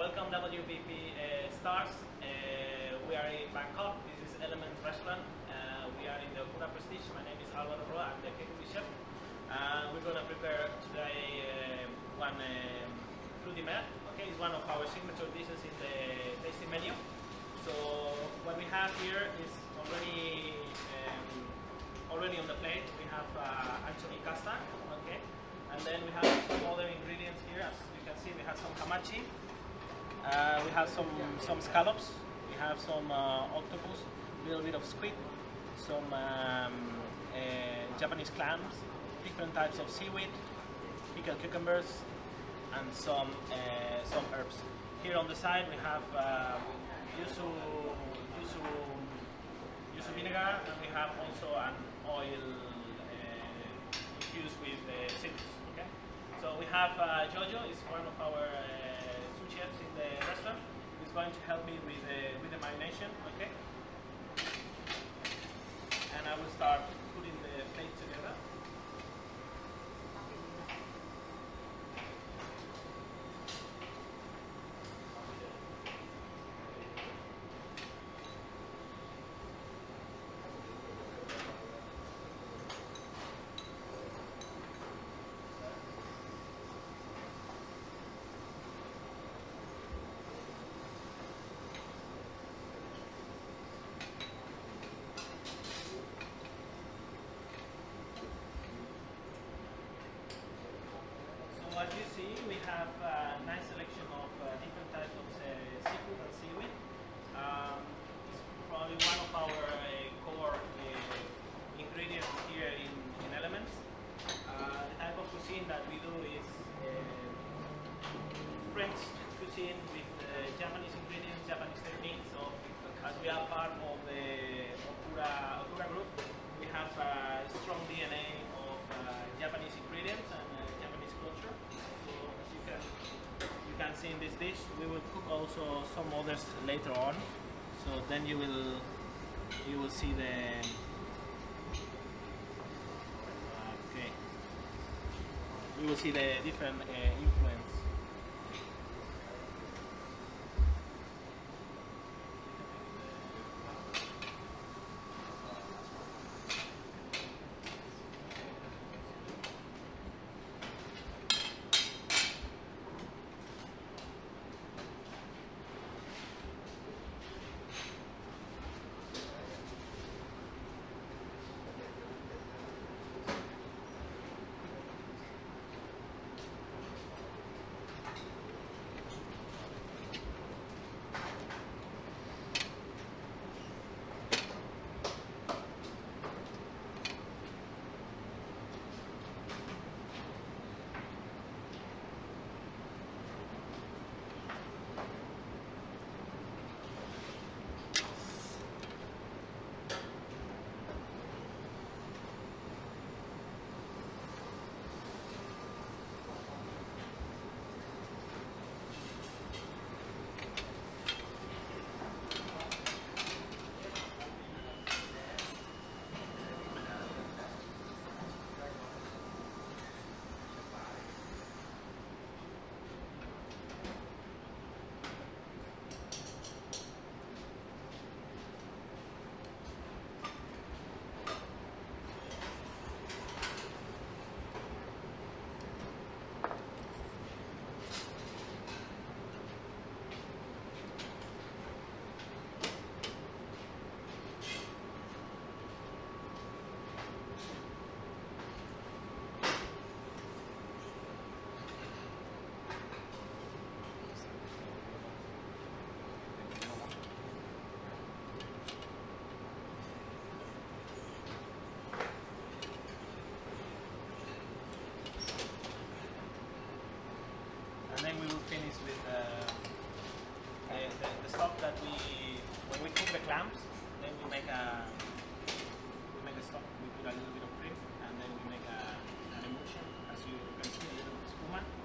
Welcome WPP stars. We are in Bangkok. This is Element Restaurant. We are in the Okura Prestige. My name is Alvaro Roa. I'm the executive chef. We're going to prepare today one fruity mer. Okay, it's one of our signature dishes in the tasting menu. So what we have here is already on the plate. We have anchovy custard. Okay, and then we have some other ingredients here. As you can see, we have some hamachi. We have some scallops, we have some octopus, a little bit of squid, some Japanese clams, different types of seaweed, pickled cucumbers, and some herbs. Here on the side we have yuzu vinegar, and we have also an oil infused with citrus. Okay, so we have Jojo is one of our chefs in the restaurant. He's going to help me with the marination, okay? And I will start putting the plate together. As you see, we have a nice selection of different types of seafood and seaweed. It's probably one of our core ingredients here in Elements. The type of cuisine that we do is French cuisine with Japanese ingredients, Japanese techniques. So as we are part of the Okura group, we have a strong DNA of Japanese ingredients and Japanese culture. So as you can see in this dish, we will cook also some others later on. So then you will see the you will see the different influence. And then we will finish with the stock that when we cook the clams, then we make a stock. We put a little bit of cream, and then we make an emulsion. As you can see, a little spuma.